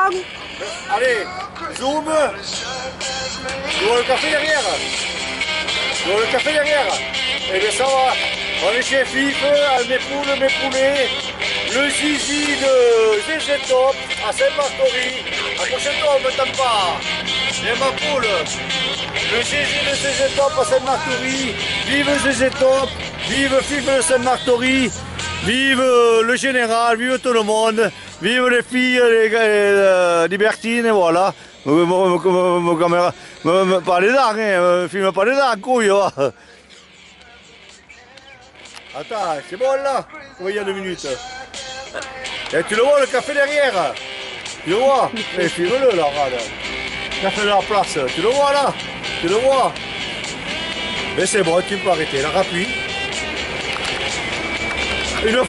Laurent. Allez, zoom. Tu vois le café derrière? Tu vois le café derrière? Eh bien ça va. On est chez FIF, mes poules, mes poulets. Le zizi de ZZ Top à Saint-Martory. Accroche-toi, on ne me tape pas. Et ma poule. Le zizi de ZZ Top à Saint-Martory. Vive ZZ Top. Vive FIF de Saint-Martory. Vive le général. Vive tout le monde. Vive les filles, les libertines, et voilà. Caméra, pas les dents, hein, filme pas les dents, couille. Attends, c'est bon là? Oui, il y a 2 minutes. Et tu le vois, le café derrière? Tu le vois? Mais filme-le là, regarde. Café de la place, tu le vois là? Tu le vois? Mais c'est bon, tu peux arrêter, là, rappuie.